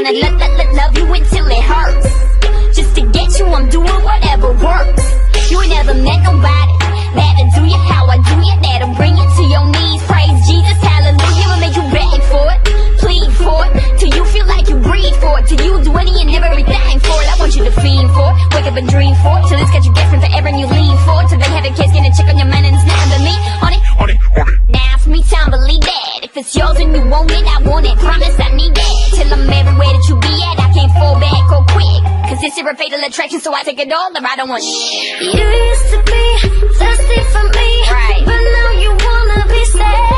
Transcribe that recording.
gonna love you until it hurts. Just to get you, I'm doing whatever works. You ain't never met nobody that'll do you how I do you, that'll bring you to your knees. Praise Jesus, hallelujah, will make you beg for it, plead for it, till you feel like you breathe for it, till you do any and everything for it. I want you to fiend for it, wake up and dream for it, till it's got you guessing forever and you lean for it, till they have a case, get a check on your mind and it's nothing but me on it. Now it's me time, believe that. If it's yours and you want it, I want it. Promise I need that. Till I'm everywhere that you be at, I can't fall back or quick. Cause this is a fatal attraction, so I take it all or I don't want shit. You used to be thirsty for me, right, but now you wanna be sad.